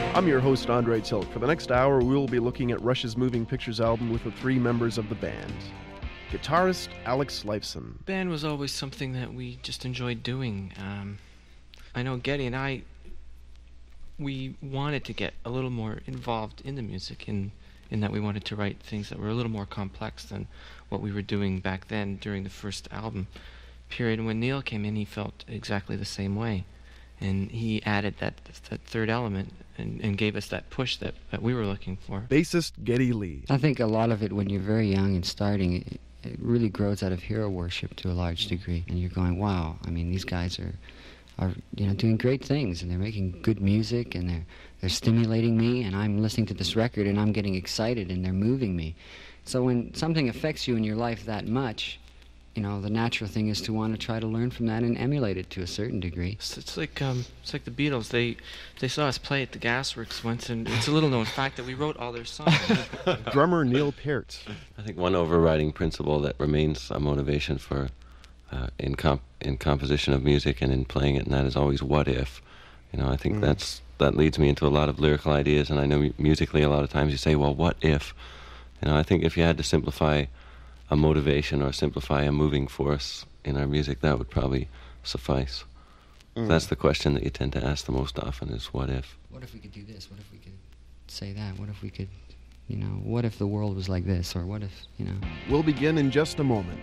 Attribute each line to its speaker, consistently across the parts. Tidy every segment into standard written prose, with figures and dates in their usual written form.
Speaker 1: I'm your host, Andre Tilk. For the next hour, we will be looking at Rush's Moving Pictures album with the three members of the band. Guitarist Alex Lifeson.
Speaker 2: Band was always something that we just enjoyed doing. I know Geddy and I, we wanted to get a little more involved in the music in that we wanted to write things that were a little more complex than what we were doing back then during the first album period. And when Neil came in, he felt exactly the same way. And he added that third element and gave us that push that we were looking for.
Speaker 1: Bassist Geddy Lee.
Speaker 3: I think a lot of it, when you're very young and starting, it really grows out of hero worship to a large degree. And you're going, wow, I mean, these guys are doing great things, and they're making good music, and they're stimulating me, and I'm listening to this record, and I'm getting excited, and they're moving me. So when something affects you in your life that much, the natural thing is to want to try to learn from that and emulate it to a certain degree.
Speaker 2: It's like the Beatles. They saw us play at the Gasworks once, and it's a little known fact that we wrote all their songs.
Speaker 1: Drummer Neil Peart.
Speaker 4: I think one overriding principle that remains a motivation for in composition of music and in playing it, and that is always what if. I think that leads me into a lot of lyrical ideas, and I know musically a lot of times you say, well, what if? I think if you had to simplify a motivation or simplify a moving force in our music, that would probably suffice. That's the question that you tend to ask the most often is, what if?
Speaker 3: What if we could do this? What if we could say that? What if we could, what if the world was like this? Or what if,
Speaker 1: We'll begin in just a moment.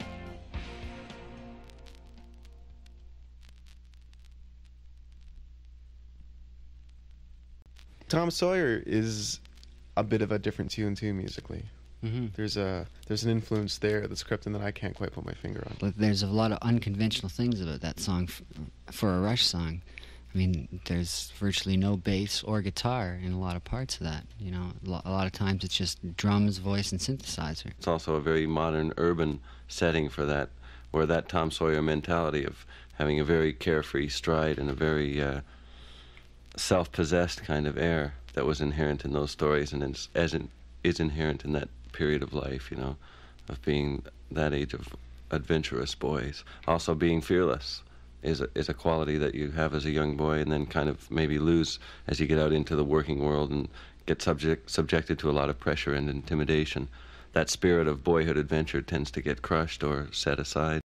Speaker 1: Tom Sawyer is a bit of a different tune too musically. Mm-hmm. There's an influence there that's crept in that I can't quite put my finger on.
Speaker 3: But there's a lot of unconventional things about that song for a Rush song. I mean, there's virtually no bass or guitar in a lot of parts of that. A lot of times it's just drums, voice, and synthesizer.
Speaker 4: It's also a very modern urban setting for that, where that Tom Sawyer mentality of having a very carefree stride and a very self-possessed kind of air that was inherent in those stories, and is inherent in that period of life, of being that age of adventurous boys. Also being fearless is a quality that you have as a young boy and then kind of maybe lose as you get out into the working world and get subjected to a lot of pressure and intimidation. That spirit of boyhood adventure tends to get crushed or set aside.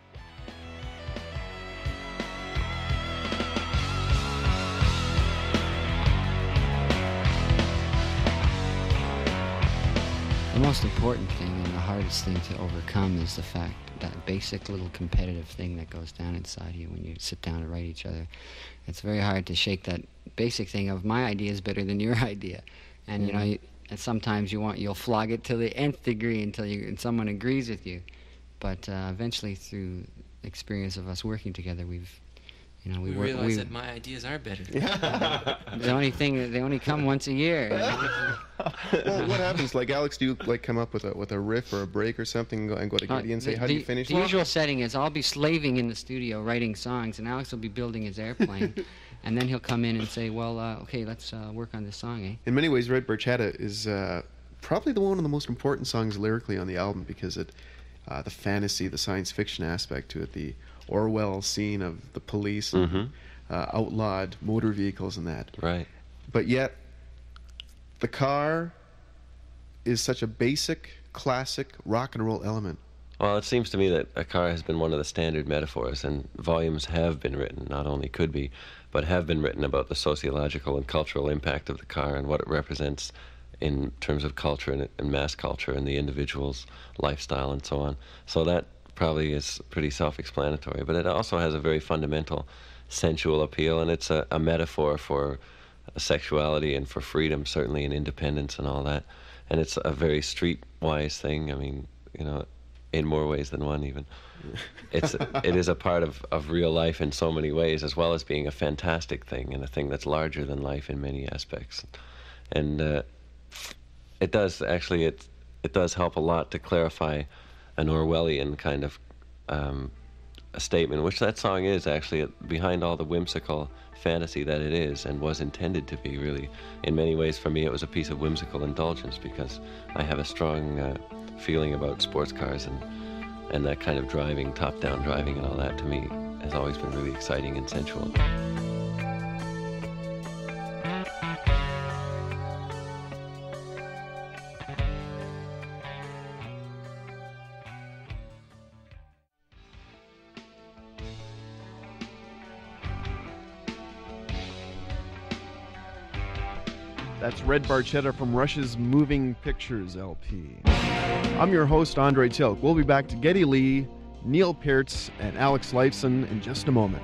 Speaker 3: The most important thing and the hardest thing to overcome is the fact that basic little competitive thing that goes down inside you when you sit down to write each other. It's very hard to shake that basic thing of my idea is better than your idea. And and sometimes you'll flog it to the nth degree until someone agrees with you. But eventually, through the experience of us working together, we
Speaker 2: realize that my ideas are better.
Speaker 3: The only thing that they only come once a year.
Speaker 1: Well, what happens? Like, Alex, do you come up with a riff or a break or something and go to Geddy and say, how do you finish?
Speaker 3: The usual setting is I'll be slaving in the studio writing songs, and Alex will be building his airplane, and then he'll come in and say, well, okay, let's work on this song, eh?
Speaker 1: In many ways, Red Barchetta is probably one of the most important songs lyrically on the album because the fantasy, the science fiction aspect to it, the Orwell scene of the police and outlawed motor vehicles and that.
Speaker 4: Right.
Speaker 1: But yet, the car is such a basic, classic rock and roll element.
Speaker 4: Well, it seems to me that a car has been one of the standard metaphors, and volumes have been written, not only could be, but have been written about the sociological and cultural impact of the car and what it represents in terms of culture and mass culture and the individual's lifestyle and so on. So that probably is pretty self-explanatory, but it also has a very fundamental sensual appeal, and it's a metaphor for sexuality and for freedom, certainly, and independence and all that. And it's a very streetwise thing. I mean, in more ways than one even. It is a part of real life in so many ways, as well as being a fantastic thing and a thing that's larger than life in many aspects. And it does help a lot to clarify an Orwellian kind of a statement, which that song is actually, behind all the whimsical fantasy that it is and was intended to be, really. In many ways, for me, it was a piece of whimsical indulgence because I have a strong feeling about sports cars, and that kind of driving, top-down driving and all that, to me, has always been really exciting and sensual.
Speaker 5: That's Red Barchetta from Rush's Moving Pictures LP. I'm your host, Andre Tilk. We'll be back to Geddy Lee, Neil Pearce, and Alex Lifeson in just a moment.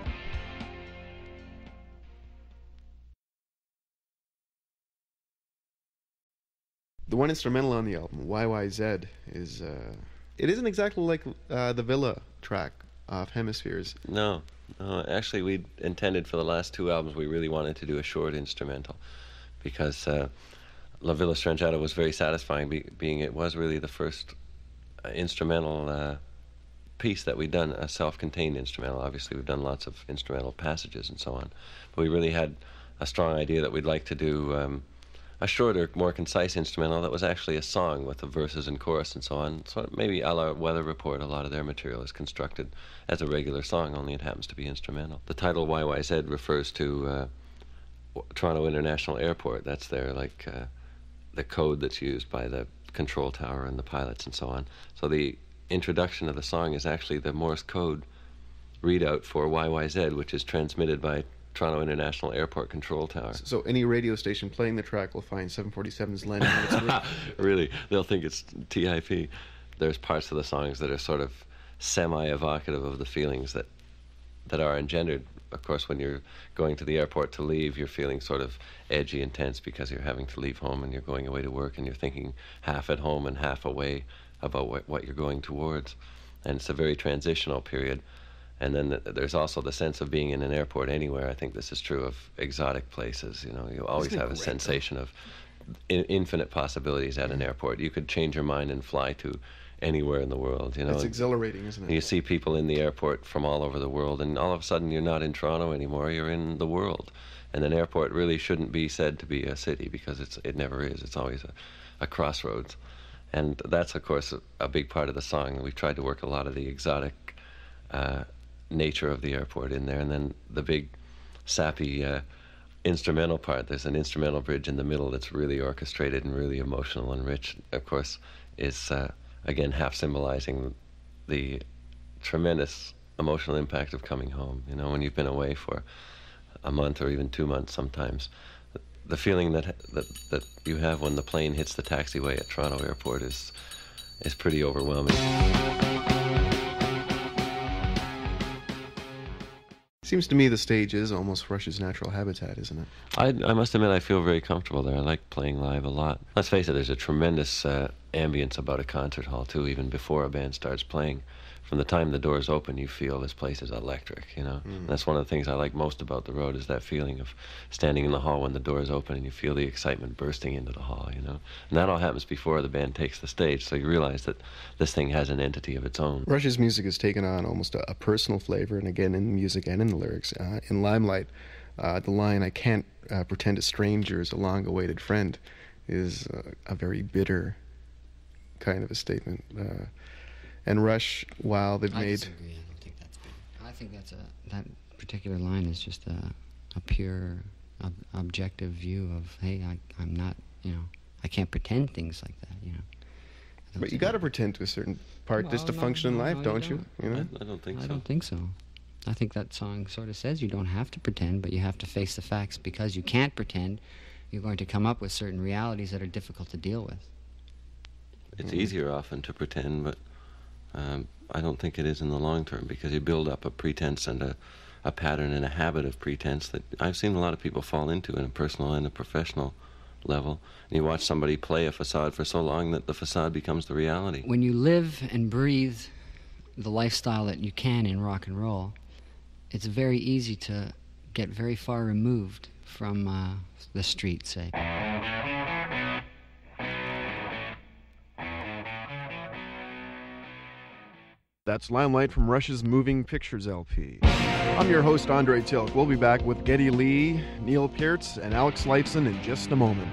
Speaker 1: The one instrumental on the album, YYZ, is it isn't exactly like the Villa track off Hemispheres.
Speaker 4: No, actually we intended for the last two albums, we really wanted to do a short instrumental because La Villa Strangetta was very satisfying, being it was really the first instrumental piece that we'd done, a self-contained instrumental. Obviously we've done lots of instrumental passages and so on, but we really had a strong idea that we'd like to do a shorter, more concise instrumental that was actually a song with the verses and chorus and so on. So maybe a la Weather Report, a lot of their material is constructed as a regular song, only it happens to be instrumental. The title YYZ refers to Toronto International Airport. That's their, the code that's used by the control tower and the pilots and so on. So the introduction of the song is actually the Morse code readout for YYZ, which is transmitted by Toronto International Airport Control Tower.
Speaker 1: So any radio station playing the track will find 747s landing on its roof.
Speaker 4: Really, they'll think it's TIP. There's parts of the songs that are sort of semi-evocative of the feelings that are engendered. Of course, when you're going to the airport to leave, you're feeling sort of edgy and tense because you're having to leave home and you're going away to work and you're thinking half at home and half away about what you're going towards. And it's a very transitional period. And then there's also the sense of being in an airport anywhere. I think this is true of exotic places. You know, you always have a sensation of infinite possibilities at an airport. You could change your mind and fly to anywhere in the world. You know,
Speaker 1: it's exhilarating, isn't it?
Speaker 4: You see people in the airport from all over the world, and all of a sudden you're not in Toronto anymore. You're in the world. And an airport really shouldn't be said to be a city because it never is. It's always a crossroads. And that's, of course, a big part of the song. We've tried to work a lot of the exotic nature of the airport in there, and then the big sappy instrumental part. There's an instrumental bridge in the middle that's really orchestrated and really emotional and rich, of course, is again half symbolizing the tremendous emotional impact of coming home. You know, when you've been away for a month or even 2 months sometimes, the feeling that you have when the plane hits the taxiway at Toronto Airport is pretty overwhelming.
Speaker 1: Seems to me the stage is almost Rush's natural habitat, isn't it?
Speaker 4: I must admit I feel very comfortable there. I like playing live a lot. Let's face it, there's a tremendous ambience about a concert hall too, even before a band starts playing. From the time the doors open, you feel this place is electric, you know. That's one of the things I like most about the road, is that feeling of standing in the hall when the doors open and you feel the excitement bursting into the hall, you know. And that all happens before the band takes the stage, so you realize that this thing has an entity of its own.
Speaker 1: Rush's music has taken on almost a personal flavor, and again in the music and in the lyrics. In Limelight, the line, "I can't pretend a stranger is a long-awaited friend," is a very bitter kind of a statement. And Rush, while they've made...
Speaker 3: I disagree. I don't think that's good. I think that particular line is just a pure, objective view of, hey, I'm not, you know, I can't pretend things like that, you know.
Speaker 1: But you got to pretend to a certain part just to function in life, don't you? You know?
Speaker 4: I don't think so.
Speaker 3: I don't think so. I think that song sort of says you don't have to pretend, but you have to face the facts. Because you can't pretend, you're going to come up with certain realities that are difficult to deal with.
Speaker 4: It's easier often to pretend, but I don't think it is in the long term, because you build up a pretense and a pattern and a habit of pretense that I've seen a lot of people fall into in a personal and a professional level. And you watch somebody play a facade for so long that the facade becomes the reality.
Speaker 3: When you live and breathe the lifestyle that you can in rock and roll, it's very easy to get very far removed from the street, say.
Speaker 5: That's Limelight from Rush's Moving Pictures LP. I'm your host, Andre Tilk. We'll be back with Geddy Lee, Neil Pearce, and Alex Lifeson in just a moment.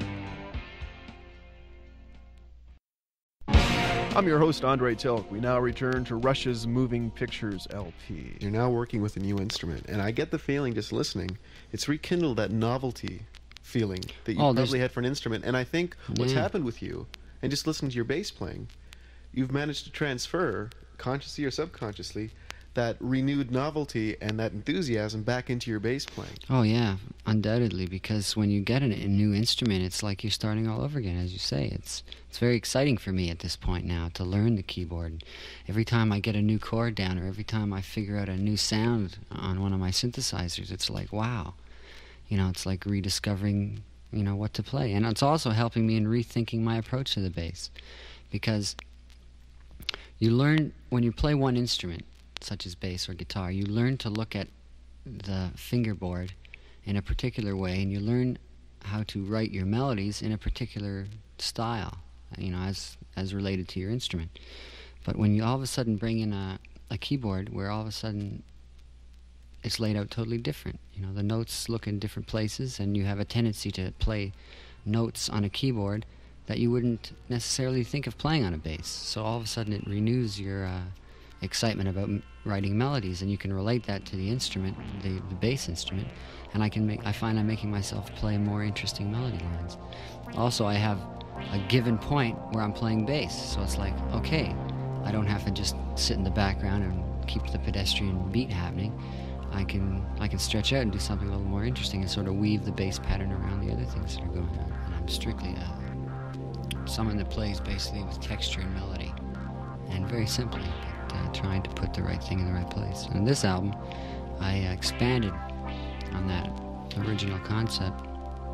Speaker 5: I'm your host, Andre Tilk. We now return to Rush's Moving Pictures LP.
Speaker 1: You're now working with a new instrument, and I get the feeling, just listening, it's rekindled that novelty feeling that you probably had for an instrument. And I think what's happened with you, and just listening to your bass playing, you've managed to transfer, consciously or subconsciously, that renewed novelty and that enthusiasm back into your bass playing.
Speaker 3: Oh yeah, undoubtedly, because when you get a new instrument, it's like you're starting all over again, as you say. It's very exciting for me at this point now to learn the keyboard. Every time I get a new chord down, or every time I figure out a new sound on one of my synthesizers, it's like, wow. You know, it's like rediscovering, you know, what to play. And it's also helping me in rethinking my approach to the bass, because you learn, when you play one instrument, such as bass or guitar, you learn to look at the fingerboard in a particular way, and you learn how to write your melodies in a particular style, you know, as related to your instrument. But when you all of a sudden bring in a keyboard where all of a sudden it's laid out totally different, you know, the notes look in different places, and you have a tendency to play notes on a keyboard that you wouldn't necessarily think of playing on a bass. So all of a sudden it renews your excitement about writing melodies, and you can relate that to the instrument, the bass instrument, and I find I'm making myself play more interesting melody lines. Also, I have a given point where I'm playing bass, so it's like, okay, I don't have to just sit in the background and keep the pedestrian beat happening. I can stretch out and do something a little more interesting and sort of weave the bass pattern around the other things that are going on. And I'm strictly someone that plays basically with texture and melody, and very simply, but trying to put the right thing in the right place. And this album, I expanded on that original concept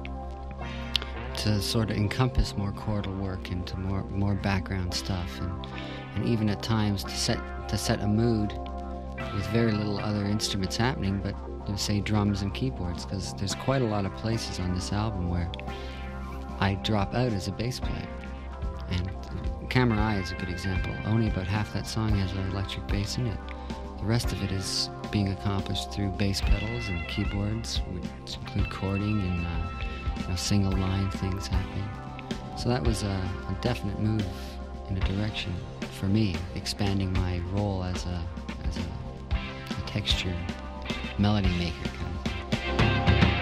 Speaker 3: to sort of encompass more chordal work into more background stuff, and even at times to set a mood with very little other instruments happening, but say drums and keyboards, because there's quite a lot of places on this album where I drop out as a bass player. And Camera Eye is a good example. Only about half that song has an electric bass in it. The rest of it is being accomplished through bass pedals and keyboards, which include chording and single line things happening. So that was a definite move in a direction for me, expanding my role as a texture melody maker kind of thing.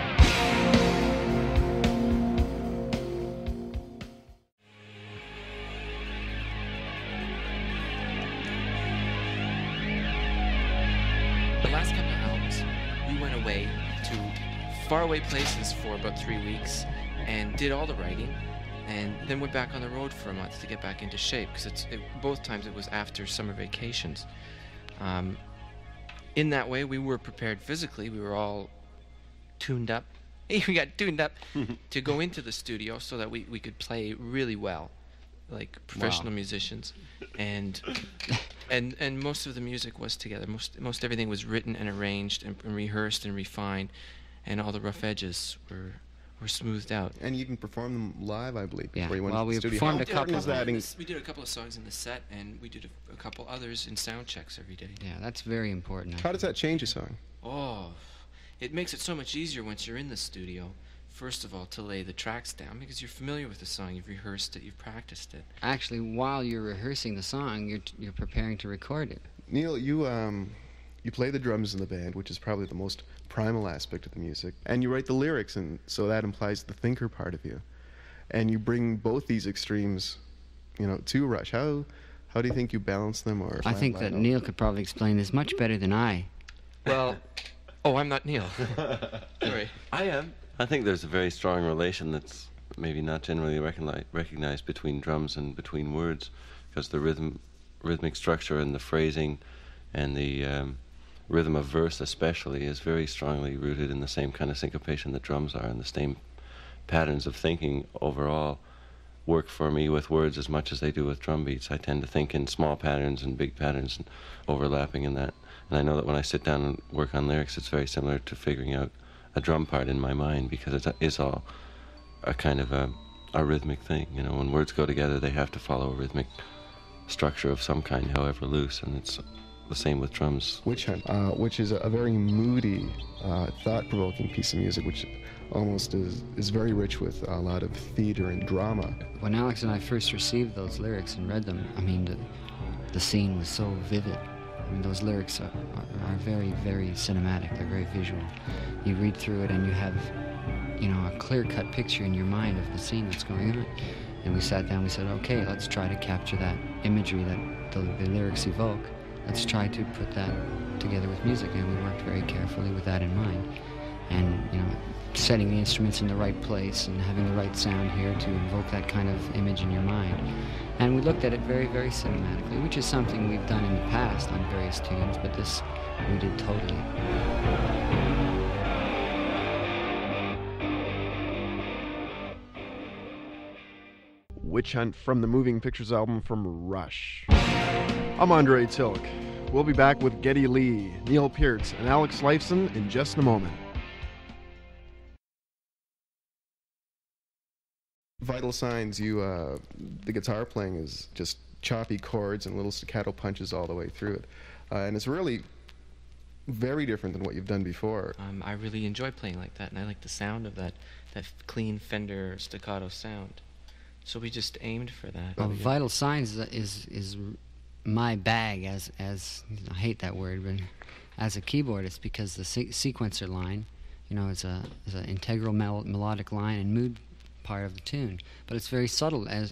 Speaker 2: The last couple of albums, we went away to faraway places for about 3 weeks and did all the writing, and then went back on the road for a month to get back into shape, because both times it was after summer vacations. In that way, we were prepared physically. We were all tuned up. Hey, we got tuned up to go into the studio so that we could play really well, like professional musicians. And most of the music was together. Most everything was written and arranged and rehearsed and refined, and all the rough edges were smoothed out.
Speaker 1: And you can perform them live, I believe.
Speaker 3: Yeah,
Speaker 1: You went
Speaker 3: well,
Speaker 1: to the
Speaker 3: we
Speaker 1: studio.
Speaker 3: performed
Speaker 1: How
Speaker 3: a couple
Speaker 1: important is that
Speaker 2: We did a couple of songs in the set, and we did a couple others in sound checks every day.
Speaker 3: Yeah, that's very important.
Speaker 1: How does that change a song?
Speaker 2: Oh, it makes it so much easier once you're in the studio, first of all, to lay the tracks down, because you're familiar with the song, you've rehearsed it, you've practiced it.
Speaker 3: Actually, while you're rehearsing the song, you're preparing to record it.
Speaker 1: Neil, you play the drums in the band, which is probably the most primal aspect of the music, and you write the lyrics, and so that implies the thinker part of you. And you bring both these extremes, to Rush. How do you think you balance them? Or
Speaker 3: I think that Neil could probably explain this much better than I.
Speaker 2: Well, I'm not Neil. Sorry.
Speaker 4: I am. I think there's a very strong relation that's maybe not generally recognized between drums and between words, because the rhythmic structure and the phrasing and the rhythm of verse especially is very strongly rooted in the same kind of syncopation that drums are, and the same patterns of thinking overall work for me with words as much as they do with drum beats. I tend to think in small patterns and big patterns and overlapping in that. And I know that when I sit down and work on lyrics, it's very similar to figuring out a drum part in my mind, because it is all a kind of a rhythmic thing. When words go together, they have to follow a rhythmic structure of some kind, however loose, and it's the same with drums.
Speaker 1: Witch Hunt, which is a very moody, thought-provoking piece of music, which almost is very rich with a lot of theater and drama.
Speaker 3: When Alex and I first received those lyrics and read them, I mean, the scene was so vivid. I mean, those lyrics are very, very cinematic. They're very visual. You read through it and you have, a clear-cut picture in your mind of the scene that's going on. And we sat down, we said, okay, let's try to capture that imagery that the lyrics evoke, let's try to put that together with music, and we worked very carefully with that in mind. And, you know, setting the instruments in the right place and having the right sound here to invoke that kind of image in your mind. And we looked at it very, very cinematically, which is something we've done in the past on various tunes, but this we did totally.
Speaker 5: Witch Hunt from the Moving Pictures album from Rush. I'm Andre Tilk. We'll be back with Geddy Lee, Neil Peart, and Alex Lifeson in just a moment.
Speaker 1: Vital Signs, the guitar playing is just choppy chords and little staccato punches all the way through it. And it's really very different than what you've done before.
Speaker 2: I really enjoy playing like that, and I like the sound of that clean Fender staccato sound. So we just aimed for that.
Speaker 3: Well, Vital Signs is my bag as I hate that word, but as a keyboardist, because the sequencer line, you know, is an integral melodic line and mood part of the tune, but it's very subtle as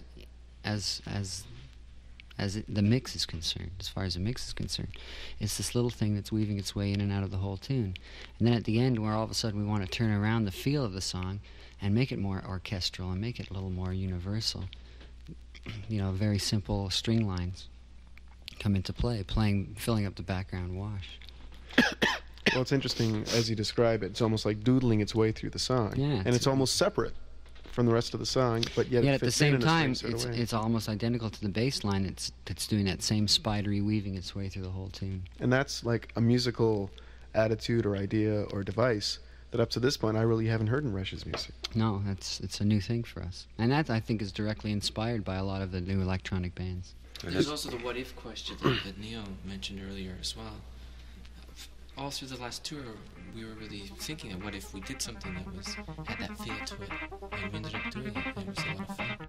Speaker 3: the mix is concerned. As far as the mix is concerned, it's this little thing that's weaving its way in and out of the whole tune, and then at the end, where all of a sudden we want to turn around the feel of the song and make it more orchestral and make it a little more universal. You know, very simple string lines come into play, filling up the background wash.
Speaker 1: Well, it's interesting as you describe it. It's almost like doodling its way through the song,
Speaker 3: yeah,
Speaker 1: and it's almost separate from the rest of the song, but yet it
Speaker 3: at the
Speaker 1: fits
Speaker 3: same
Speaker 1: in
Speaker 3: time,
Speaker 1: a strange sort of way.
Speaker 3: it's almost identical to the bass line. It's doing that same spidery weaving its way through the whole tune.
Speaker 1: And that's like a musical attitude or idea or device that up to this point I really haven't heard in Rush's music.
Speaker 3: No, it's a new thing for us, and that I think is directly inspired by a lot of the new electronic bands.
Speaker 2: There's also the what if question that Neil mentioned earlier as well. All through the last tour, we were really thinking of what if we did something that had that feel to it, and we ended up doing it, and it was a lot of fun.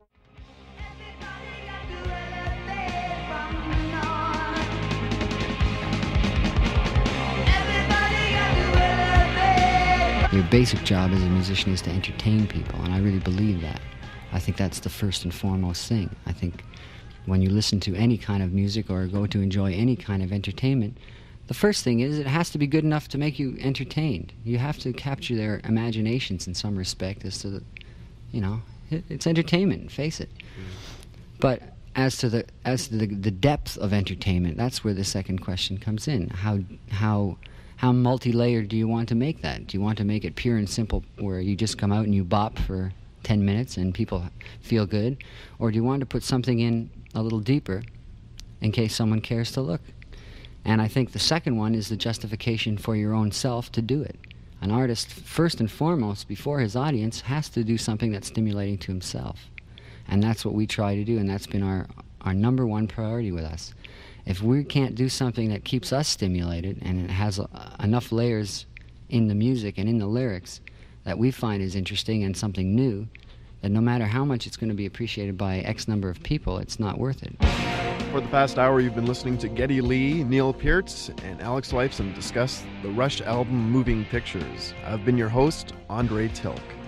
Speaker 3: Your basic job as a musician is to entertain people, and I really believe that. I think that's the first and foremost thing. I think when you listen to any kind of music or go to enjoy any kind of entertainment, the first thing is it has to be good enough to make you entertained. You have to capture their imaginations in some respect as to the, you know, it's entertainment, face it. But as to the depth of entertainment, that's where the second question comes in. How multi-layered do you want to make that? Do you want to make it pure and simple where you just come out and you bop for 10 minutes and people feel good? Or do you want to put something in a little deeper in case someone cares to look? And I think the second one is the justification for your own self to do it. An artist, first and foremost, before his audience, has to do something that's stimulating to himself. And that's what we try to do, and that's been our number one priority with us. If we can't do something that keeps us stimulated and it has enough layers in the music and in the lyrics that we find is interesting and something new, then no matter how much it's going to be appreciated by X number of people, it's not worth it.
Speaker 5: For the past hour, you've been listening to Geddy Lee, Neil Peart, and Alex Lifeson discuss the Rush album Moving Pictures. I've been your host, Andre Tilk.